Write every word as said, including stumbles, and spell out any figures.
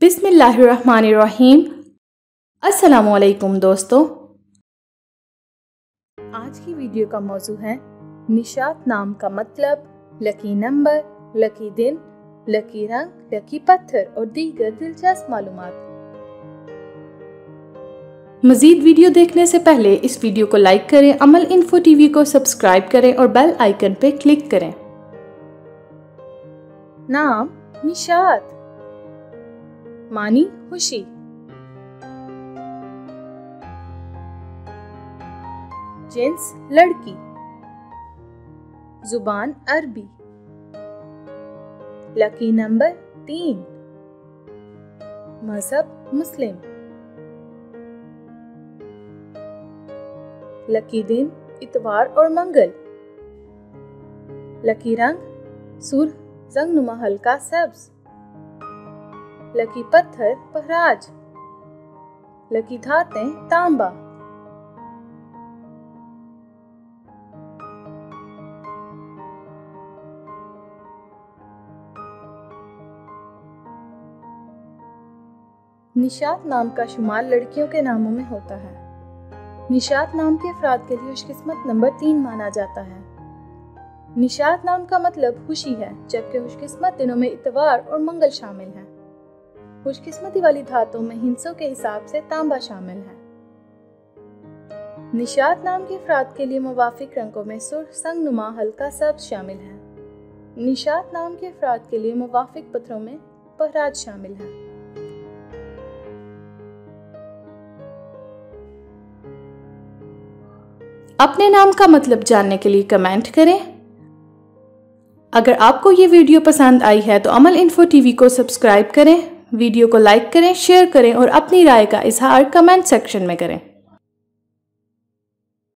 बिस्मिल्लाहिर्रहमानिर्रहीम। अस्सलामुअलैकुम दोस्तों, आज की वीडियो का मौजू है निशात नाम का मतलब, लकी नंबर, लकी दिन, लकी रंग, लकी पत्थर और दीगर दिलचस्प मालूमात। मज़ीद वीडियो देखने से पहले इस वीडियो को लाइक करें, अमल इन्फो टीवी को सब्सक्राइब करें और बेल आइकन पे क्लिक करें। नाम निशात, मानी खुशी। जिन्स लड़की, जुबान अरबी। लकी नंबर तीन, मजहब मुस्लिम। लकी दिन इतवार और मंगल। लकी रंग सुर्ख जंगनुमा हल्का सब्ज। लकी पत्थर पहराज। लकी धातें तांबा। निशात नाम का शुमार लड़कियों के नामों में होता है। निशात नाम के अफराद के लिए खुशकिस्मत नंबर तीन माना जाता है। निशात नाम का मतलब खुशी है, जबकि खुशकिस्मत दिनों में इतवार और मंगल शामिल है। खुशकिस्मती वाली धातों में हिंसों के हिसाब से तांबा शामिल है। निशात नाम के अफराद के लिए मुवाफिक रंगों में सुर्ख संगनुमा हल्का सब्ज शामिल है। निशात नाम के अफराद के लिए मुवाफिक पत्थरों में पहराज शामिल है। अपने नाम का मतलब जानने के लिए कमेंट करें। अगर आपको ये वीडियो पसंद आई है तो अमल इन्फो टीवी को सब्सक्राइब करें, वीडियो को लाइक करें, शेयर करें और अपनी राय का इजहार कमेंट सेक्शन में करें।